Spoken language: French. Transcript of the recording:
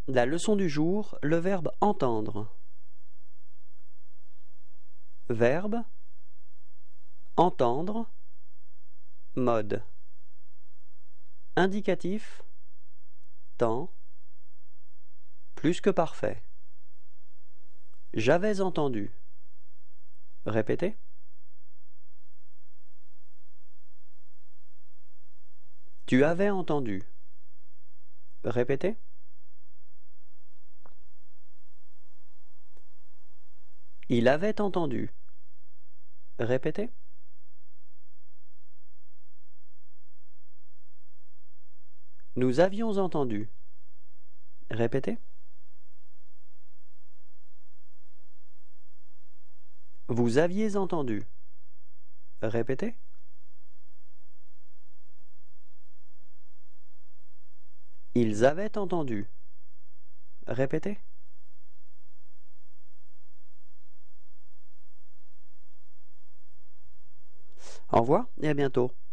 La leçon du jour, le verbe entendre. Verbe, entendre, mode. Indicatif, temps, plus que parfait. J'avais entendu. Répétez. Tu avais entendu. Répétez. Il avait entendu. Répétez. Nous avions entendu. Répétez. Vous aviez entendu. Répétez. Ils avaient entendu. Répétez. Au revoir et à bientôt.